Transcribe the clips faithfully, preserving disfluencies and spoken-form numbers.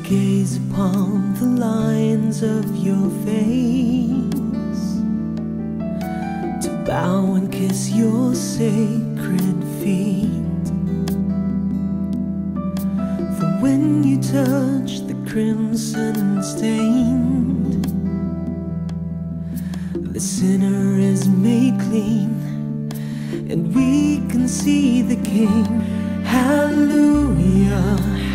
gaze upon the lines of your face, to bow and kiss your sacred feet. For when you touch the crimson stained, the sinner is made clean, and we can see the King. Hallelujah,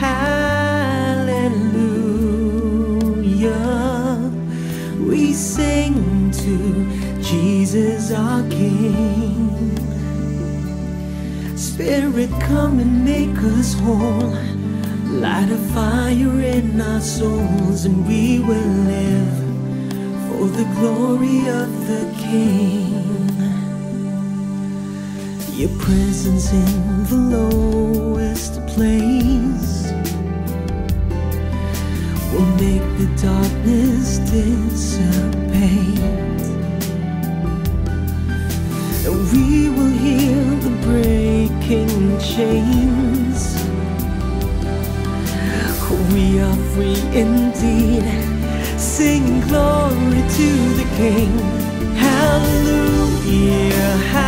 hallelujah. We sing to Jesus our King. Spirit, come and make us whole. Light a fire in our souls, and we will live for the glory of the King. Your presence in the lowest place will make the darkness dissipate, and we will hear the breaking chains. We are free indeed, singing glory to the King. Hallelujah,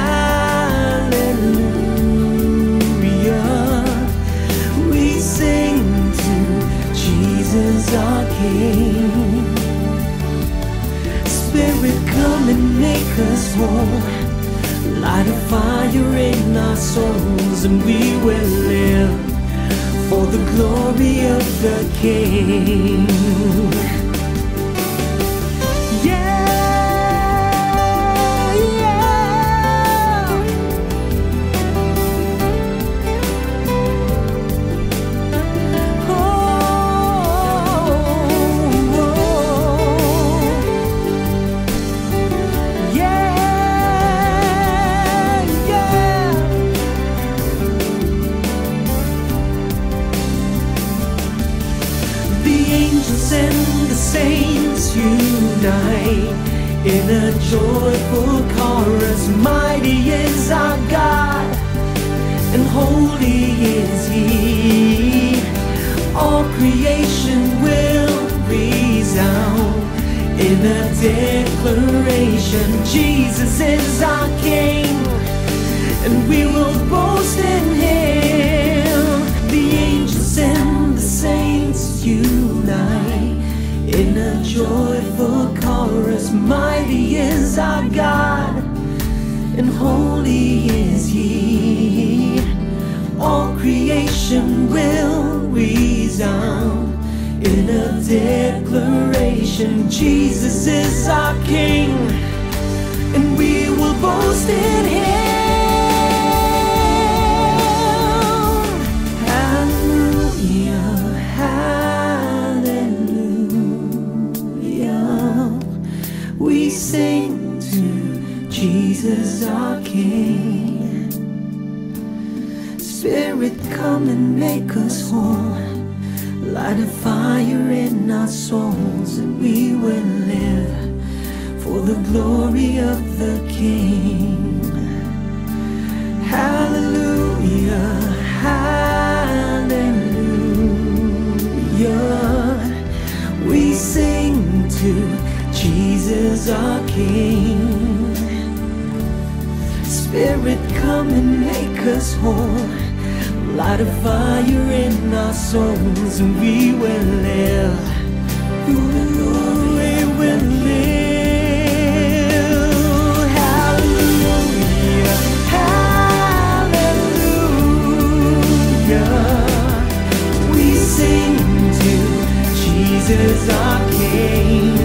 hallelujah. We sing to Jesus our King. Spirit, come and make us whole. Light a fire in our souls, and we will live for the glory of the King. Yeah, yeah. Oh, oh, yeah, yeah. The angels and the saints unite in a joyful chorus. Mighty is our God, and holy is He. All creation will resound in a declaration. Jesus is our King, and we will boast in Him. The angels and the saints unite in a joyful chorus. Mighty is our God, and holy is He. All creation will resound in a declaration. Jesus is our King, and we will boast in Him. We sing to Jesus our King. Spirit, come and make us whole. Light a fire in our souls, and we will live for the glory of the King. Hallelujah, hallelujah. We sing to Jesus our King. Spirit, come and make us whole. Light a fire in our souls, and we will live. Ooh, we will live. Hallelujah, hallelujah. We sing to Jesus our King.